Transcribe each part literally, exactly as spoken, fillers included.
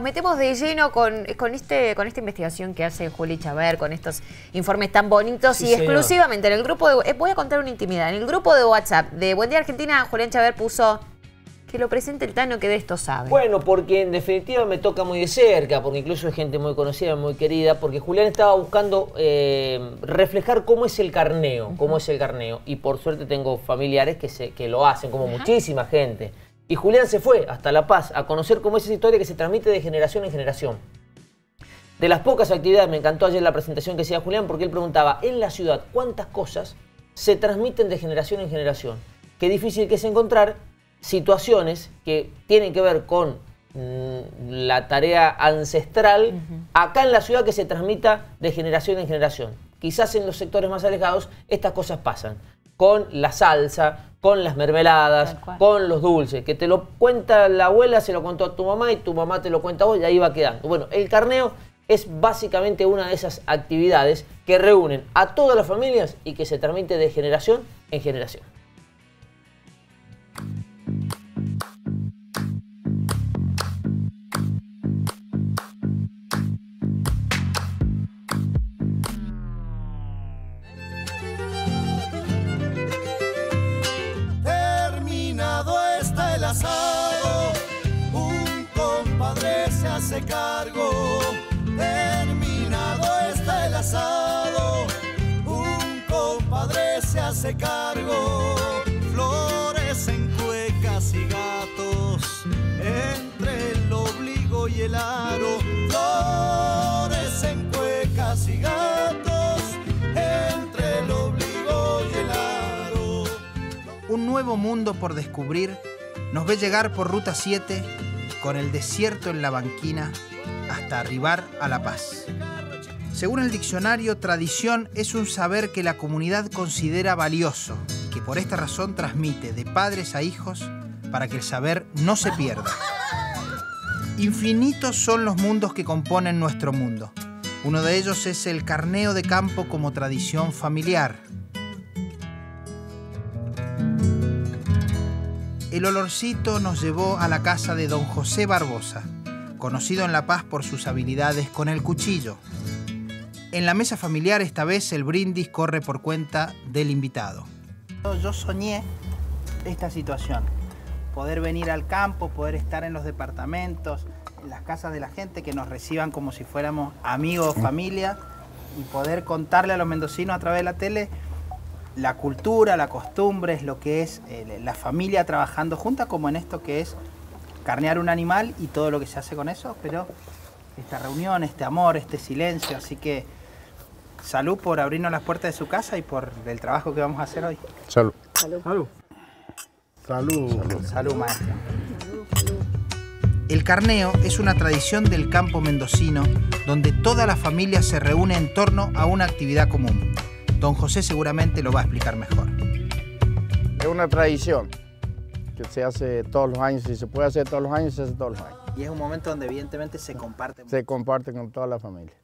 Metemos de lleno con, con, este, con esta investigación que hace Juli Chaver, con estos informes tan bonitos sí, y señor. exclusivamente en el grupo de... Voy a contar una intimidad. En el grupo de WhatsApp de Buen Día Argentina, Julián Chaver puso que lo presente el Tano que de esto sabe. Bueno, porque en definitiva me toca muy de cerca, porque incluso es gente muy conocida, muy querida, porque Julián estaba buscando eh, reflejar cómo es el carneo, uh-huh. cómo es el carneo. Y por suerte tengo familiares que, se, que lo hacen, como uh-huh. muchísima gente. Y Julián se fue hasta La Paz a conocer cómo es esa historia que se transmite de generación en generación. De las pocas actividades, me encantó ayer la presentación que hacía Julián, porque él preguntaba, en la ciudad, ¿cuántas cosas se transmiten de generación en generación? Qué difícil que es encontrar situaciones que tienen que ver con mmm, la tarea ancestral, uh-huh. acá en la ciudad que se transmita de generación en generación. Quizás en los sectores más alejados estas cosas pasan. Con la salsa, con las mermeladas, con los dulces, que te lo cuenta la abuela, se lo contó a tu mamá y tu mamá te lo cuenta a vos y ahí va quedando. Bueno, el carneo es básicamente una de esas actividades que reúnen a todas las familias y que se transmite de generación en generación. Un compadre se hace cargo, terminado está el asado. Un compadre se hace cargo, flores en cuecas y gatos, entre el obligo y el aro. Flores en cuecas y gatos, entre el obligo y el aro. Un nuevo mundo por descubrir nos ve llegar por Ruta siete, con el desierto en la banquina, hasta arribar a La Paz. Según el diccionario, tradición es un saber que la comunidad considera valioso, que por esta razón transmite de padres a hijos para que el saber no se pierda. Infinitos son los mundos que componen nuestro mundo. Uno de ellos es el carneo de campo como tradición familiar. El olorcito nos llevó a la casa de don José Barbosa, conocido en La Paz por sus habilidades con el cuchillo. En la mesa familiar esta vez el brindis corre por cuenta del invitado. Yo soñé esta situación, poder venir al campo, poder estar en los departamentos, en las casas de la gente, que nos reciban como si fuéramos amigos, familia, y poder contarle a los mendocinos a través de la tele la cultura, la costumbre, es lo que es eh, la familia trabajando junta, como en esto que es carnear un animal y todo lo que se hace con eso, pero esta reunión, este amor, este silencio, así que salud por abrirnos las puertas de su casa y por el trabajo que vamos a hacer hoy. Salud. Salud. Salud. Salud. Salud, salud maestro. El carneo es una tradición del campo mendocino donde toda la familia se reúne en torno a una actividad común. Don José seguramente lo va a explicar mejor. Es una tradición que se hace todos los años. Si se puede hacer todos los años, se hace todos los años. Y es un momento donde evidentemente se comparte. Se comparte con toda la familia.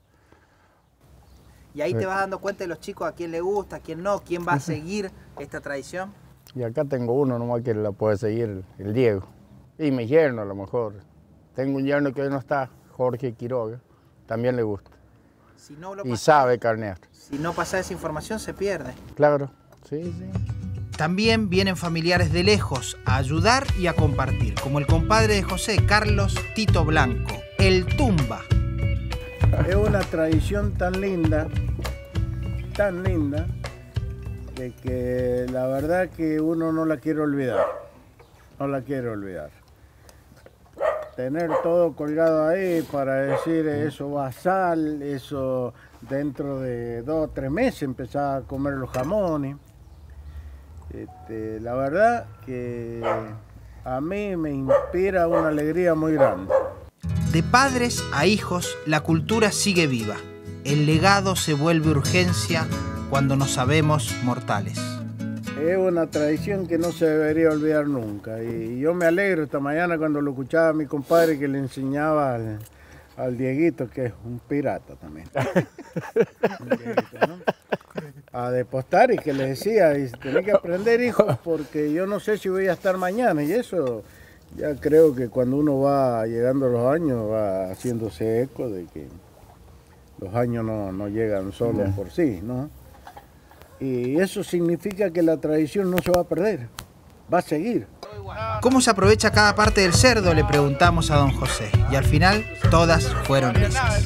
Y ahí te vas dando cuenta de los chicos a quién le gusta, a quién no, quién va a seguir esta tradición. Y acá tengo uno nomás que la puede seguir, el Diego. Y mi yerno a lo mejor. Tengo un yerno que hoy no está, Jorge Quiroga, también le gusta. Si no lo y pasa, sabe carnear. Si no pasa esa información se pierde. Claro, sí, sí. También vienen familiares de lejos a ayudar y a compartir, como el compadre de José, Carlos Tito Blanco, el Tumba. Es una tradición tan linda, tan linda, de que la verdad que uno no la quiere olvidar, no la quiere olvidar. Tener todo colgado ahí para decir eso va a sal, eso dentro de dos o tres meses empezar a comer los jamones. Este, la verdad que a mí me inspira una alegría muy grande. De padres a hijos, la cultura sigue viva. El legado se vuelve urgencia cuando nos sabemos mortales. Es una tradición que no se debería olvidar nunca. Y yo me alegro esta mañana cuando lo escuchaba a mi compadre que le enseñaba al, al Dieguito, que es un pirata también. Un Dieguito, ¿no? A depostar, y que le decía, tenés que aprender, hijo, porque yo no sé si voy a estar mañana. Y eso Ya creo que cuando uno va llegando a los años va haciéndose eco de que los años no, no llegan solos yeah. por sí, ¿no? Y eso significa que la tradición no se va a perder, va a seguir. ¿Cómo se aprovecha cada parte del cerdo?, le preguntamos a don José. Y al final, todas fueron risas.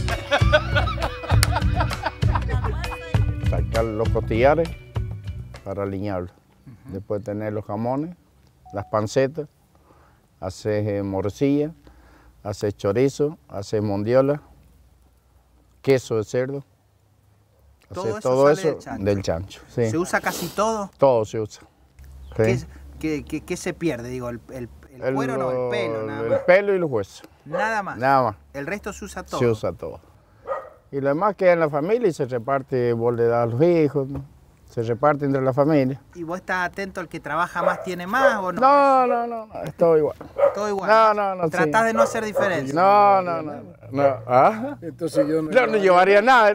Sacar los costillares para aliñarlos. Uh-huh. Después tener los jamones, las pancetas, hacer eh, morcilla, hacer chorizo, hacer mondiola, queso de cerdo. Todo hacer eso todo sale eso del chancho. Del chancho sí. ¿Se usa casi todo? Todo se usa. ¿Qué, Sí. qué, qué, qué se pierde? Digo, el, el, el cuero, no, el pelo, nada el más. El pelo y los huesos. Nada más. Nada más. El resto se usa todo. Se usa todo. Y lo demás queda en la familia y se reparte, vos le das a los hijos, ¿no? Se reparte entre la familia. ¿Y vos estás atento al que trabaja más tiene más o no? No, no, no, no, es todo igual. Todo igual. No, no, no. Tratás sí. de no hacer diferencia. No, no, no. no. ¿Ah? Entonces yo no, yo no llevaría nada.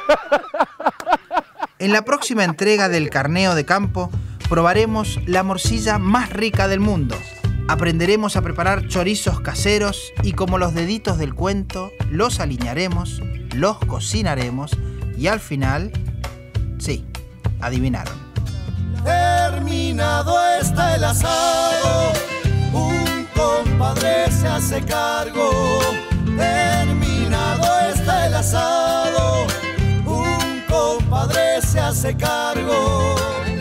En la próxima entrega del Carneo de Campo probaremos la morcilla más rica del mundo. Aprenderemos a preparar chorizos caseros y, como los deditos del cuento, los aliñaremos, los cocinaremos y al final, sí, adivinaron. Terminado está el asado, un compadre se hace cargo. Terminado está el asado, un compadre se hace cargo.